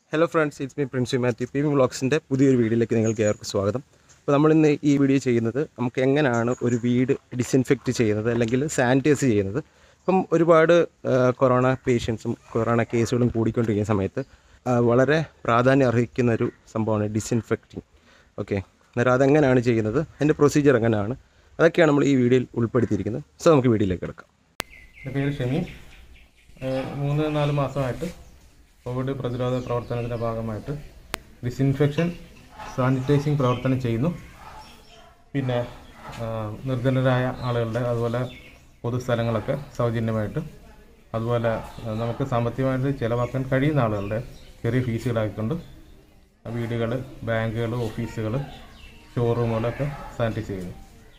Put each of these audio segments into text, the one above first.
Hello friends, it's me Prince Matthew. PV Vlogsന്റെ പുതിയൊരു വീഡിയോയിലേക്ക് നിങ്ങൾക്ക് ഏവർക്കും സ്വാഗതം. അപ്പോൾ നമ്മൾ ഇന്ന് ഈ വീഡിയോ ചെയ്യുന്നത് നമുക്ക് എങ്ങനെയാണ് ഒരു വീട് ഡിസിൻഫെക്റ്റ് ചെയ്യുന്നത് അല്ലെങ്കിൽ സാനിറ്റൈസ് ചെയ്യുന്നത്. ഇപ്പം ഒരുപാട് കൊറോണ പേഷ്യൻസും കൊറോണ കേസുകളും കൂടിക്കൊണ്ടിരിക്കുന്ന സമയത്ത് വളരെ പ്രാധാന്യം അർഹിക്കുന്ന ഒരു സംഭവമാണ് ഡിസിൻഫെക്റ്റിംഗ്. ഓക്കെ, അന്നേരം അതെങ്ങനെയാണ് ചെയ്യുന്നത്, അതിൻ്റെ പ്രൊസീജിയർ എങ്ങനെയാണ്, അതൊക്കെയാണ് നമ്മൾ ഈ വീഡിയോയിൽ ഉൾപ്പെടുത്തിയിരിക്കുന്നത്. സോ നമുക്ക് വീഡിയോയിലേക്ക് കിടക്കാം. എൻ്റെ പേര് ഷമീൻ. 3-4 മാസമായിട്ട് കോവിഡ് പ്രതിരോധ പ്രവർത്തനത്തിൻ്റെ ഭാഗമായിട്ട് ഡിസിൻഫെക്ഷൻ സാനിറ്റൈസിങ് പ്രവർത്തനം ചെയ്യുന്നു. പിന്നെ നിർധനരായ ആളുകളുടെ അതുപോലെ പൊതുസ്ഥലങ്ങളൊക്കെ സൗജന്യമായിട്ട്, അതുപോലെ നമുക്ക് സാമ്പത്തികമായിട്ട് ചിലവാക്കാൻ കഴിയുന്ന ആളുകളുടെ ചെറിയ ഫീസുകളായിക്കൊണ്ട് വീടുകൾ, ബാങ്കുകൾ, ഓഫീസുകൾ, ഷോറൂമുകളൊക്കെ സാനിറ്റൈസ് ചെയ്യുന്നു.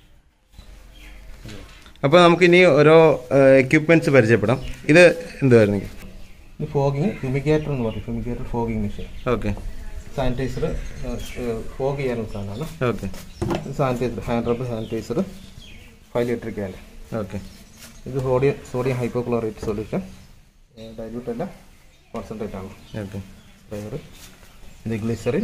അപ്പോൾ നമുക്കിനി ഓരോ എക്യുപ്മെൻറ്റ്സ് പരിചയപ്പെടാം. ഇത് എന്തുവായിരുന്നു? ഇത് ഫോഗിങ് ഫ്യൂമിഗേറ്റർ എന്ന് പറയും. Fumigator fogging machine. Okay. Sanitiser fog ചെയ്യാനുള്ള സാധനമാണ്. Okay. Sanitiser hand rubber sanitiser 5 litre can. Okay. ഇത് സോഡിയം ഹൈപ്പോക്ലോറേറ്റ് സൊല്യൂഷൻ, ഡൈല്യൂട്ട് അല്ല, കോൺസെൻട്രേറ്റ് ആണ്. ഓക്കെ. സ്പ്രെയർ. ഇത് glycerin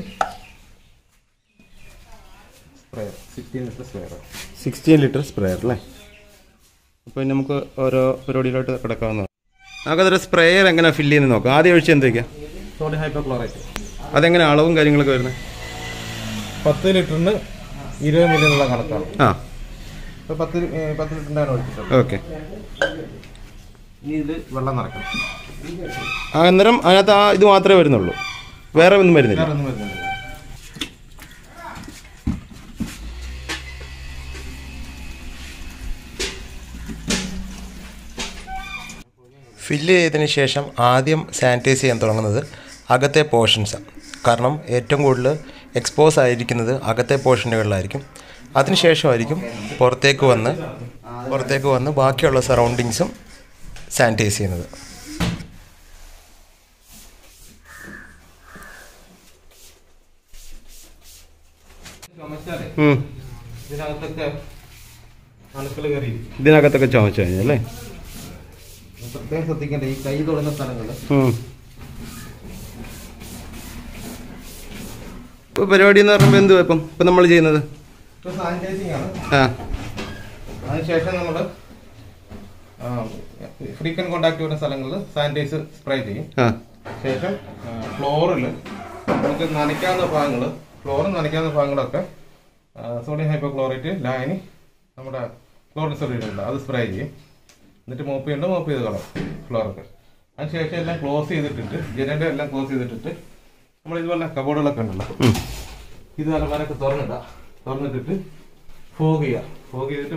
sprayer 16 litre sprayer. 16 litre sprayer അല്ലേ? അപ്പോൾ നമുക്ക് ഓരോ പരിപാടിയിലോട്ട് കിടക്കാവുന്നതാണ്. നമുക്കതൊരു സ്പ്രെയർ എങ്ങനെ ഫില്ല് ചെയ്യുന്നത് നോക്കാം. ആദ്യം ഒഴിച്ച് എന്തൊക്കെയാണ്? Sodium hypochlorite. അതെങ്ങനെ അളവും കാര്യങ്ങളൊക്കെ വരുന്നത്? 10 ലിറ്ററിന് 20 മില്ലിയുള്ള കണക്കാണ്. ആ, ഇപ്പോൾ 10 ലിറ്ററിൻ്റെ ഒഴിച്ചിട്ടുണ്ട്. ഓക്കെ. ഇനി ഇത് വെള്ളം നിറയ്ക്കണം. അന്നേരം അതിനകത്ത് ഇത് മാത്രമേ വരുന്നുള്ളൂ, വേറെ ഒന്നും വരുന്നില്ല? വേറെ ഒന്നും വരുന്നില്ല. ഫില്ല് ചെയ്തതിന് ശേഷം ആദ്യം സാനിറ്റൈസ് ചെയ്യാൻ തുടങ്ങുന്നത് അകത്തെ പോർഷൻസാണ്. കാരണം ഏറ്റവും കൂടുതൽ എക്സ്പോസ് ആയിരിക്കുന്നത് അകത്തെ പോർഷനുകളിലായിരിക്കും. അതിനുശേഷമായിരിക്കും പുറത്തേക്ക് വന്ന് ബാക്കിയുള്ള സറൗണ്ടിങ്സും സാനിറ്റൈസ് ചെയ്യുന്നത്. ഇതിനകത്തൊക്കെ ചുമച്ചു കഴിഞ്ഞല്ലേ? പ്രത്യേകം ശ്രദ്ധിക്കേണ്ട ഈ കൈ തൊടുന്ന സ്ഥലങ്ങൾ. ഇപ്പോൾ പരിപാടി എന്ന് പറയുമ്പോൾ എന്തുവാ ഇപ്പം നമ്മൾ ചെയ്യുന്നത്? ഇപ്പോൾ സാനിറ്റൈസിങ് ആണ്. ആ, അതിനുശേഷം നമ്മൾ ഫ്രീക്വന്റ് കോണ്ടാക്ട് വരുന്ന സ്ഥലങ്ങളിൽ സാനിറ്റൈസർ സ്പ്രേ ചെയ്യും. ശേഷം ഫ്ലോറിൽ നമുക്ക് നനയ്ക്കാവുന്ന ഭാഗങ്ങളൊക്കെ സോഡിയം ഹൈപ്പോക്ലോറേറ്റ് ലായനി നമ്മുടെ ക്ലോറിൻ സൊല്യൂഷൻ ഉണ്ട്, അത് സ്പ്രേ ചെയ്യും. എന്നിട്ട് മോപ്പ് ചെയ്ത് കളയും ഫ്ലോറൊക്കെ. അതിനുശേഷം എല്ലാം ക്ലോസ് ചെയ്തിട്ടിട്ട്, ജനലിൻ്റെ എല്ലാം ക്ലോസ് ചെയ്തിട്ടിട്ട് നമ്മൾ ഇതുപോലെ കബോർഡുകളൊക്കെ ഉണ്ടല്ലോ, ഇത് അലമാരൊക്കെ തുറന്നിട്ടിട്ട് ഫോഗ് ചെയ്തിട്ട്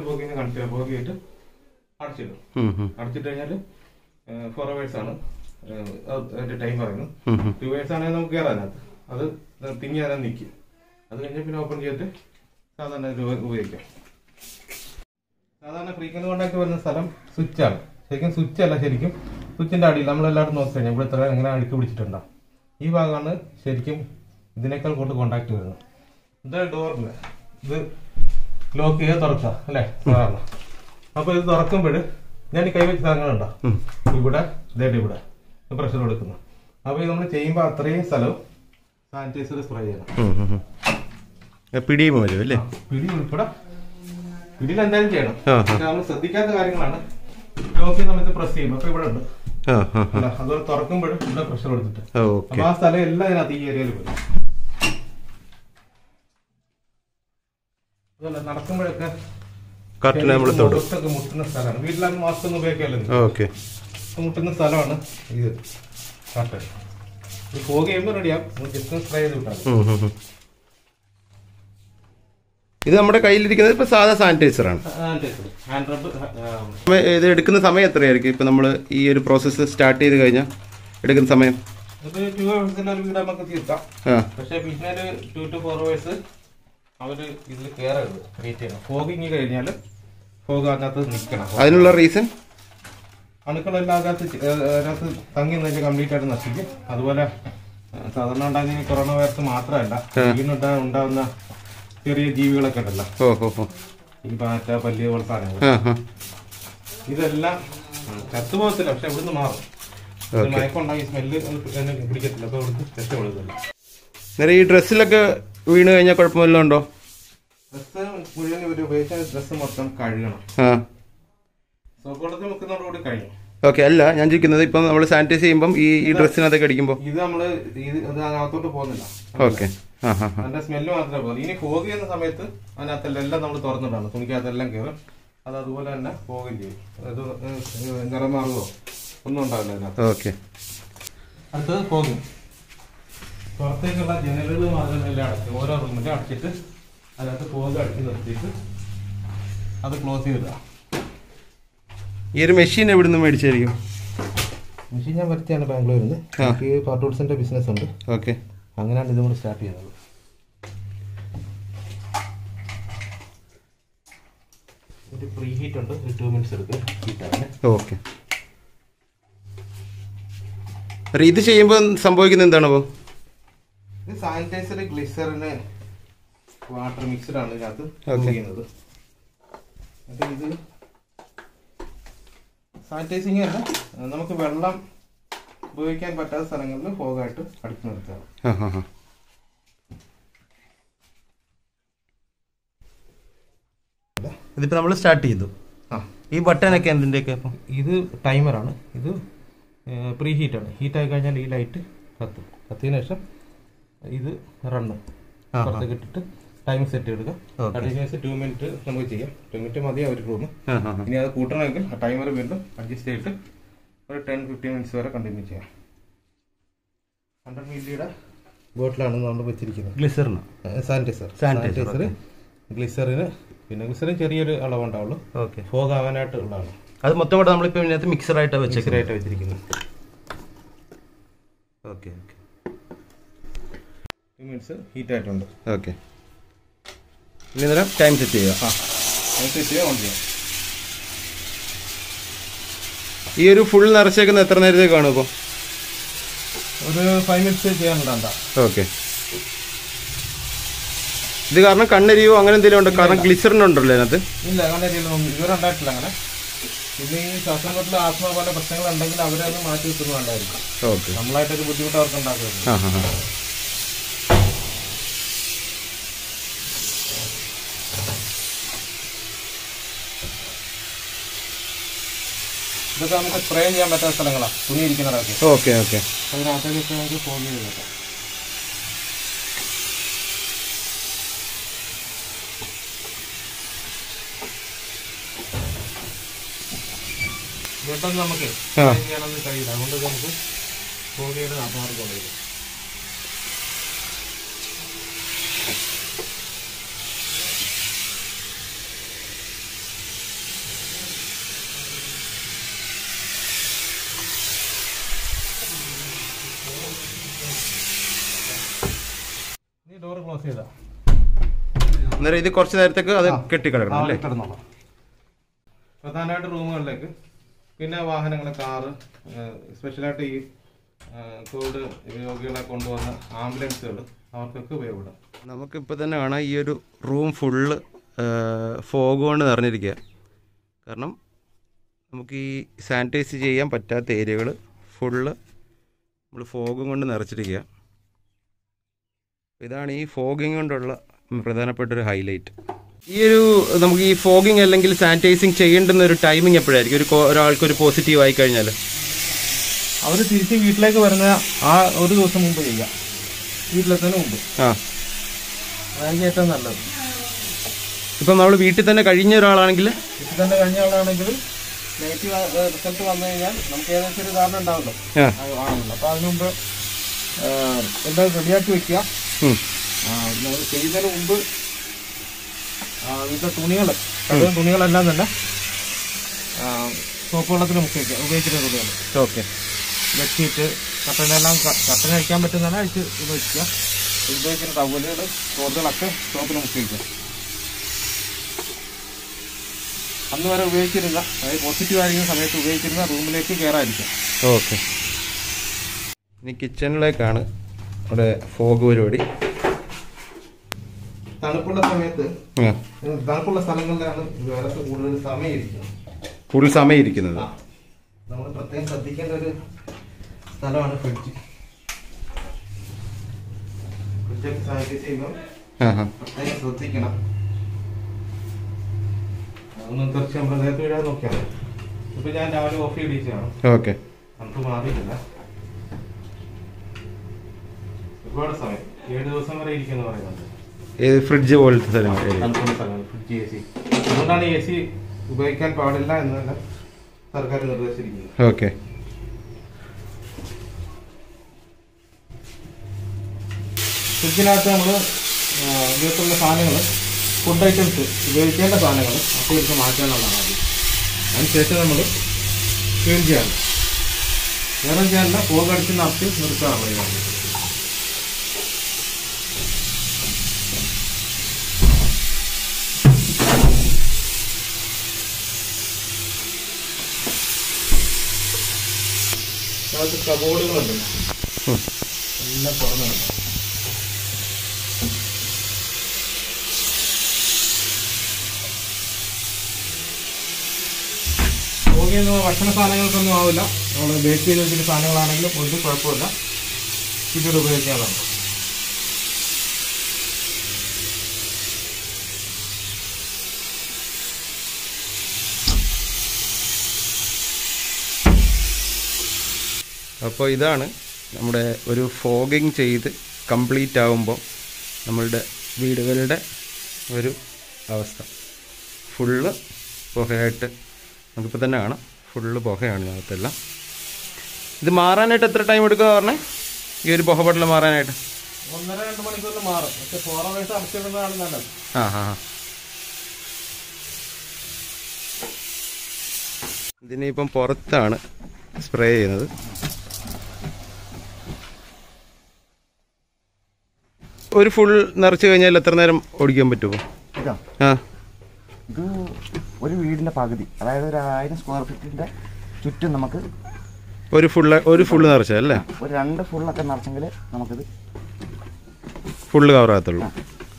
അടച്ചിട്ട് കഴിഞ്ഞാൽ 4 hours ആണ് അതിൻ്റെ ടൈം പറയുന്നത്. 2 hours ആണെങ്കിൽ നമുക്ക് കയറാൻ അത് തിങ്ങി അതിനെ നിൽക്കും. അത് കഴിഞ്ഞാൽ പിന്നെ ഓപ്പൺ ചെയ്തിട്ട് സാധാരണ ഉപയോഗിക്കാം. സാധാരണ ഫ്രീക്വന്റ് കോണ്ടാക്ട് വരുന്ന സ്ഥലം സ്വിച്ചാണ്. ശരിക്കും സ്വിച്ചിന്റെ അടിയിൽ നമ്മളെല്ലാവരും നോക്കി കഴിഞ്ഞാൽ ഇവിടെ ഇത്ര എങ്ങനെ അടുക്കി പിടിച്ചിട്ടുണ്ടാവും. ഈ ഭാഗമാണ് ശരിക്കും ഇതിനേക്കാൾ കൂടുതൽ കോണ്ടാക്ട് വരുന്നത്. ഇത് ഡോറിന് ഇത് ലോക്ക് ചെയ്ത് തുറക്കുക അല്ലേ സാധാരണ. അപ്പൊ ഇത് തുറക്കുമ്പോൾ ഞാൻ ഈ കൈവച്ച സ്ഥലങ്ങളുണ്ടോ, ഇവിടെ പ്രഷർ കൊടുക്കുന്നു. അപ്പൊ ഇത് നമ്മൾ ചെയ്യുമ്പോൾ അത്രയും സ്ഥലവും സാനിറ്റൈസർ സ്പ്രേ ചെയ്യണം. പിടിയും വരും അല്ലേ? പിടി ഉൾപ്പെടെ പിടിയിൽ എന്തായാലും ചെയ്യണം. നമ്മൾ ശ്രദ്ധിക്കാത്ത കാര്യങ്ങളാണ്. ലോക്ക് സമയത്ത് പ്രസ് ചെയ്യുമ്പോൾ അപ്പൊ ഇവിടെ ഉണ്ട്, അതുപോലെ തുറക്കുമ്പോഴും ഇവിടെ പ്രഷർ കൊടുത്തിട്ട് അപ്പൊ ആ സ്ഥലം എല്ലാം ഇതിനകത്ത് ഈ ഏരിയയിൽ വരും. അതുപോലെ നടക്കുമ്പോഴൊക്കെ മുട്ടുന്ന സ്ഥലമാണ്. വീട്ടിലാകുമ്പോൾ മാസ്ക് ഒന്നും ഉപയോഗിക്കാമല്ലോ, മുട്ടുന്ന സ്ഥലമാണ് ഇത്. കട്ടൻ ഇത് ഫോഗ് ചെയ്യുമ്പോൾ റെഡിയാകും. ജസ്റ്റ് സ്പ്രേ ചെയ്ത് വിട്ടാൽ. ഇത് നമ്മുടെ കയ്യിലിരിക്കുന്നത് ഇപ്പൊ സാധാ സാനിറ്റൈസർ ആണ്. ഇത് എടുക്കുന്ന സമയം എത്രയായിരിക്കും? ഇപ്പൊ നമ്മൾ ഈ ഒരു പ്രോസസ്സ് സ്റ്റാർട്ട് ചെയ്ത് കഴിഞ്ഞാൽ എടുക്കുന്ന സമയം? 2 hours വീട് നമുക്ക് തീർക്കാം. പക്ഷെ പിന്നെ 2 to 4 hours അവര് ഇതിൽ കയറരുത്, വെയിറ്റ് ചെയ്യണം. ഫോഗിങ് കഴിഞ്ഞാൽ ഫോഗ് അതിനകത്ത് നിൽക്കണം. അതിനുള്ള റീസൺ അണുക്കളെല്ലാം അതിനകത്ത് തങ്ങി നിന്ന് കംപ്ലീറ്റ് ആയിട്ട് നശിക്കും. അതുപോലെ സാധാരണ ഉണ്ടാകുന്ന കൊറോണ വൈറസ് മാത്രമല്ല, ഉണ്ടാകുന്ന ചെറിയ ജീവികളൊക്കെ ഉണ്ടല്ലോ, ഈ പാറ്റ, പല്ലി പോലത്തെ സാധനങ്ങൾ, ഇതെല്ലാം ചത്തുപോകത്തില്ല. പക്ഷെ ഇവിടുന്ന് മാറും. മയക്കുണ്ടായി സ്മെല്ല് പിടിക്കത്തില്ല. അപ്പോൾ അവർക്ക് രക്ഷപ്പെടുത്തില്ല. നേരെ ഈ ഡ്രസ്സിലൊക്കെ വീണ് കഴിഞ്ഞാൽ കുഴപ്പമില്ല ഉണ്ടോ? ഡ്രസ്സ് മുഴുവൻ ഒരു ഉപയോഗിച്ച ഡ്രസ്സ് മൊത്തം കഴുകണം. സോപ്പ് വെള്ളത്തിൽ മുക്കുന്നതോടുകൂടി കഴിയും. ഓക്കെ. അല്ല ഞാൻ ചോദിക്കുന്നത് ഇപ്പം നമ്മൾ സാനിറ്റൈസ് ചെയ്യുമ്പോൾ ഈ ഡ്രസ്സിനകത്തൊക്കെ അടിക്കുമ്പോൾ ഇത് നമ്മള് ഇത് അകത്തോട്ട് പോകുന്നില്ല. ഓക്കെ. അതിന്റെ സ്മെല്ല് മാത്രമേ പോകുന്നു. ഇനി ഫോഗ് ചെയ്യുന്ന സമയത്ത് അതിനകത്തെല്ലാം എല്ലാം നമ്മൾ തുറന്നിട്ടാണ് തുണിക്കകത്തെല്ലാം കയറും. അത് അതുപോലെ തന്നെ പോകുകയും ചെയ്യും. അത് നിറം മാറുകയോ ഒന്നും ഉണ്ടാവില്ല അതിനകത്ത്. ഓക്കെ. അടുത്തത് ഫോഗിങ്. പുറത്തേക്കുള്ള ജനലുകൾ മാർഗങ്ങളെല്ലാം അടച്ച് ഓരോ റൂമിലും അടച്ചിട്ട് അതിനകത്ത് ഫോഗ് അടിച്ച് നിർത്തിയിട്ട് അത് ക്ലോസ് ചെയ്തിടുക. ഈ ഒരു മെഷീൻ എവിടെ നിന്ന് മേടിച്ചായിരിക്കും? മെഷീൻ ഞാൻ വരുത്തിയാണ് ബാംഗ്ലൂരിൽ നിന്ന്. എനിക്ക് പാർട്ടൂൾസിന്റെ ബിസിനസ് ഉണ്ട്. ഓക്കെ. അങ്ങനെയാണ് ഇതും കൂടി സ്റ്റാർട്ട് ചെയ്യുന്നത്. ഒരു പ്രീ ഹീറ്റ് ഉണ്ട്. ഒരു 2 മിനിറ്റ്സ് എടുക്കും ഹീറ്റാണ്. ഓക്കെ. ഇത് ചെയ്യുമ്പോൾ സംഭവിക്കുന്നത് എന്താണ്? അപ്പോൾ ഇത് സാനിറ്റൈസർ, ഗ്ലിസറിന്, വാട്ടർ മിക്സ്ഡ് ആണ് ഇതിനകത്ത് ചെയ്യുന്നത്. ഇത് സാനിറ്റൈസിങ് അല്ല, നമുക്ക് വെള്ളം ഉപയോഗിക്കാൻ പറ്റാത്ത സ്ഥലങ്ങളിൽ ഫോഗായിട്ട് അടിച്ചു നിർത്തുക. ഇതിപ്പോൾ നമ്മൾ സ്റ്റാർട്ട് ചെയ്തു. ഈ ബട്ടനൊക്കെ എന്തിൻ്റെയൊക്കെ? അപ്പം ഇത് ടൈമറാണ്. ഇത് പ്രീ ഹീറ്റാണ്. ഹീറ്റായി കഴിഞ്ഞാൽ ഈ ലൈറ്റ് കത്തും. കത്തിയതിനു ശേഷം ഇത് റണ്ണ് പുറത്തേക്ക് ഇട്ടിട്ട് ടൈം സെറ്റ് എടുക്കുക. കണ്ടിന്യൂസ് 2 മിനിറ്റ് നമുക്ക് ചെയ്യാം. 2 മിനിറ്റ് മതി ഒരു റൂം. ഇനി അത് കൂട്ടണമെങ്കിൽ ആ ടൈമർ വീണ്ടും അഡ്ജസ്റ്റ് ചെയ്തിട്ട് ഒരു 10-15 മിനിറ്റ്സ് വരെ കണ്ടിന്യൂ ചെയ്യാം. 100 മില്ലിയുടെ ബോട്ടിലാണ് നമ്മൾ വെച്ചിരിക്കുന്നത്. ഗ്ലിസറിന് സാനിറ്റൈസർ ഗ്ലിസറിന് പിന്നെ ഗ്ലിസറിന് ചെറിയൊരു അളവുണ്ടാവുള്ളൂ. ഓക്കെ. ഫോഗ് ആവാനായിട്ട് ഉള്ളതാണ്. അത് മൊത്തം കൂടെ നമ്മളിപ്പോൾ ഇതിനകത്ത് മിക്സറായിട്ട് വെച്ചിരിക്കുന്നത്. ഓക്കെ. ഓക്കെ. 2 മിനിറ്റ്സ് ഹീറ്റ് ആയിട്ടുണ്ട്. ഓക്കെ. ഇനി നേരം ടൈം സെറ്റ് ചെയ്യുക. ടൈം സെറ്റ് ചെയ്യുക, ഓൺ ചെയ്യാം. ഈ ഒരു ഫുൾ നിറച്ചേക്കുന്ന എത്ര നേരത്തേക്ക് കാണും? ഇപ്പോൾ ഒരു 5 മിനിറ്റ്സ് ചെയ്യാനുണ്ടാ. ഓക്കെ. ഇത് കാരണം കണ്ണെരിയോ അങ്ങനെ എന്തെങ്കിലും ഉണ്ടോ? കാരണം ഗ്ലിസറിൻ ഉണ്ടല്ലോ അതിനകത്ത്. ഇല്ല, കണ്ണെരിയൊന്നും ഇതുവരെ ഉണ്ടായിട്ടില്ല അങ്ങനെ. പിന്നെ ഈ ശ്വാസം മുട്ടൽ, ആസ്മ പോലെ പ്രശ്നങ്ങൾ ഉണ്ടെങ്കിൽ അവരത് മാറ്റി വെക്കുന്നുണ്ടായിരിക്കും. ഓക്കെ. നമ്മളായിട്ടൊരു ബുദ്ധിമുട്ട് അവർക്ക് ഉണ്ടാക്കുന്നത്. ഇതൊക്കെ നമുക്ക് സ്പ്രേ ചെയ്യാൻ പറ്റാത്ത സ്ഥലങ്ങളാണ്, തുണി ഇരിക്കുന്നതൊക്കെ. ഓക്കെ. ഓക്കെ. അതിനകത്തേക്ക് നമുക്ക് ഫോഗ് ചെയ്ത് വെക്കാം. പെട്ടെന്ന് നമുക്ക് ചെയ്യാനൊന്നും കഴിയില്ല. അതുകൊണ്ട് നമുക്ക് ഫോഗ് ചെയ്ത് മാറിക്കൊണ്ടിരിക്കും. ഡോർ ക്ലോസ് ചെയ്താ അന്നേരം ഇത് കുറച്ച് നേരത്തേക്ക് അത് കെട്ടിക്കിടക്കണം അല്ലേ? പ്രധാനമായിട്ട് റൂമുകളിലേക്ക്, പിന്നെ വാഹനങ്ങൾ, കാറ്, സ്പെഷ്യലായിട്ട് ഈ കോവിഡ് രോഗികളെ കൊണ്ടുവന്ന ആംബുലൻസുകൾ, അവർക്കൊക്കെ ഉപയോഗപ്പെടും. നമുക്കിപ്പോൾ തന്നെ കാണാം ഈ ഒരു റൂം ഫുള്ള് ഫോഗ് കൊണ്ട് നിറഞ്ഞിരിക്കുക. കാരണം നമുക്ക് ഈ സാനിറ്റൈസ് ചെയ്യാൻ പറ്റാത്ത ഏരിയകൾ ഫുള്ള് നമ്മൾ ഫോഗും കൊണ്ട് നിറച്ചിരിക്കുക. ഇതാണ് ഈ ഫോഗിങ് കൊണ്ടുള്ള പ്രധാനപ്പെട്ടൊരു ഹൈലൈറ്റ്. ഈ ഒരു നമുക്ക് ഈ ഫോഗിങ് അല്ലെങ്കിൽ സാനിറ്റൈസിങ് ചെയ്യേണ്ടുന്ന ഒരു ടൈമിങ് എപ്പോഴായിരിക്കും ഒരാൾക്കൊരു പോസിറ്റീവ് ആയി കഴിഞ്ഞാൽ? അവർ തിരിച്ച് വീട്ടിലേക്ക് വരുന്ന ആ ഒരു ദിവസം മുമ്പ് ചെയ്യാം, വീട്ടിലെത്തുന്നതിന് മുമ്പ്. അതായിരിക്കും ഏറ്റവും നല്ലത്. ഇപ്പം നമ്മൾ വീട്ടിൽ തന്നെ കഴിഞ്ഞ ഒരാളാണെങ്കിൽ നെഗറ്റീവ് റിസൾട്ട് വന്നു കഴിഞ്ഞാൽ നമുക്ക് ഏകദേശം ഒരു ധാരണ ഉണ്ടാവുമല്ലോ ആണല്ലോ. അപ്പോൾ അതിന് മുമ്പ് എല്ലാം റെഡിയാക്കി വെക്കുക. നമ്മൾ ചെയ്യുന്നതിന് മുമ്പ് വീട്ടിലെ തുണികളെല്ലാം തന്നെ സോപ്പ് വെള്ളത്തിൽ മുക്കി വയ്ക്കുക, ഉപയോഗിക്കുന്ന തുണികൾ. ഓക്കെ. ബെഡ്ഷീറ്റ്, കട്ടനെല്ലാം കട്ടൻ അഴിക്കാൻ പറ്റുന്നതാണ് അഴിച്ച് ഉപയോഗിക്കുക. ഉപയോഗിക്കുന്ന ടവലുകൾ, തോടുകളൊക്കെ സോപ്പിൽ മുക്കി വയ്ക്കുക. അന്ന് വരെ ഉപയോഗിച്ചിരുന്ന, അതായത് പോസിറ്റീവ് ആയിരിക്കുന്ന സമയത്ത് ഉപയോഗിച്ചിരുന്ന റൂമിലേക്ക് കയറാതിരിക്കാം. ഓക്കെ. ഇനി കിച്ചണിലേക്കാണ് അവിടെ ഫോഗ് പരിപാടി. തണുപ്പുള്ള സമയത്ത്, തണുപ്പുള്ള സ്ഥലങ്ങളിലാണ് വിറക് കൂടുതൽ സമയം ഇരിക്കുന്നത്. കൂടുതൽ സമയം ഇരിക്കുന്നത് നമ്മൾ പ്രത്യേകം ശ്രദ്ധിക്കേണ്ട ഒരു സ്ഥലമാണ് ഫ്രിഡ്ജ്. ഫ്രിഡ്ജൊക്കെ സാനിറ്റൈസ് ചെയ്യുമ്പോൾ പ്രത്യേകം ശ്രദ്ധിക്കണം. അതൊന്നും തീർച്ചയായും നമ്മൾ നേരത്തെ വീഴാൻ നോക്കിയാൽ. ഇപ്പൊ ഞാൻ രാവിലെ ഓഫ് ചെയ്തിട്ടാണ്. ഓക്കെ. നമുക്ക് മാറിയിട്ടില്ല. ഒരുപാട് സമയം 7 ദിവസം വരെ ഇരിക്കുമെന്ന് പറയുന്നുണ്ട്. ഫ്രിഡ്ജ് പോലത്തെ സ്ഥലം, ഫ്രിഡ്ജ് AC. അതുകൊണ്ടാണ് AC ഉപയോഗിക്കാൻ പാടില്ല എന്നല്ല സർക്കാർ നിർദ്ദേശിച്ചിരിക്കുന്നത്. ഓക്കെ. ഫ്രിഡ്ജിനകത്ത് നമ്മൾ ഉപയോഗിക്കുന്ന സാധനങ്ങൾ, ഫുഡ് ഐറ്റംസ്, ഉപയോഗിക്കേണ്ട സാധനങ്ങൾ ഒക്കെ മാറ്റാനുള്ളതാണ് ആദ്യം. അതിനുശേഷം നമ്മൾ ക്ലീൻ ചെയ്യണം. വേറെ ചെയ്യാനല്ല, പോകടിച്ച് നടത്തി നിർത്താറുള്ള ഇതാണ്. അതിനകത്ത് കബോർഡുകളുണ്ട്, എല്ലാം തുറന്നുണ്ട്. ഭക്ഷണ സാധനങ്ങൾക്കൊന്നും ആവില്ല. നമ്മൾ ബേക്ക് ചെയ്ത് വെച്ചിട്ട് സാധനങ്ങളാണെങ്കിലും ഒന്നും കുഴപ്പമില്ല, പിന്നീട് ഉപയോഗിക്കാനുള്ളതാണ്. അപ്പോൾ ഇതാണ് നമ്മുടെ ഒരു ഫോഗിങ് ചെയ്ത് കംപ്ലീറ്റ് ആകുമ്പോൾ നമ്മളുടെ വീടുകളുടെ ഒരു അവസ്ഥ. ഫുള്ള് പുകയായിട്ട് നമുക്കിപ്പോൾ തന്നെ കാണാം. ഫുള്ള് പുകയാണ് ഇതിനകത്തെല്ലാം. ഇത് മാറാനായിട്ട് എത്ര ടൈം എടുക്കുക പറഞ്ഞേ, ഈ ഒരു പുകപടൽ മാറാനായിട്ട്? 1-2 മണിക്കൂറിൽ മാറും. പക്ഷേ 4 hours അടച്ചിടുന്നതാണ് നല്ലത്. ഇതിനിപ്പം പുറത്താണ് സ്പ്രേ ചെയ്യുന്നത്. ഒരു ഫുൾ നിറച്ച് കഴിഞ്ഞാൽ എത്ര നേരം ഓടിക്കാൻ പറ്റുമോ? ഇത് ഒരു വീടിൻ്റെ പകുതി, അതായത് ഒരു 1000 സ്ക്വയർ ഫീറ്റിൻ്റെ ചുറ്റും നമുക്ക് ഒരു ഫുള്ള് നിറച്ചല്ലേ? ഒരു 2 ഫുള്ളൊക്കെ നിറച്ചെങ്കിൽ നമുക്കിത് ഫുള്ള് കവറാകത്തുള്ളൂ.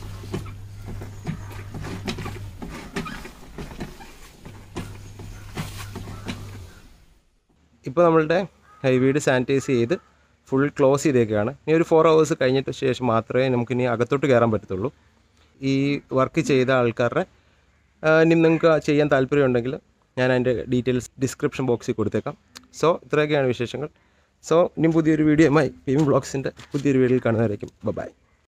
ഇപ്പോൾ നമ്മളുടെ വീട് സാനിറ്റൈസ് ചെയ്ത് ഫുൾ ക്ലോസ് ചെയ്തേക്കാണ്. ഇനി ഒരു 4 hours കഴിഞ്ഞിട്ട് ശേഷം മാത്രമേ നമുക്കിനി അകത്തോട്ട് കയറാൻ പറ്റത്തുള്ളൂ. ഈ വർക്ക് ചെയ്ത ആൾക്കാരുടെ ഇനി നിങ്ങൾക്ക് ചെയ്യാൻ താല്പര്യമുണ്ടെങ്കിൽ ഞാൻ അതിൻ്റെ ഡീറ്റെയിൽസ് ഡിസ്ക്രിപ്ഷൻ ബോക്സിൽ കൊടുത്തേക്കാം. സോ ഇത്രയൊക്കെയാണ് വിശേഷങ്ങൾ. സോ ഇനി പുതിയൊരു വീഡിയോയുമായി PVM വ്ളോഗ്സിൻ്റെ പുതിയൊരു വീഡിയോയിൽ കാണുന്നതായിരിക്കും. ബൈ.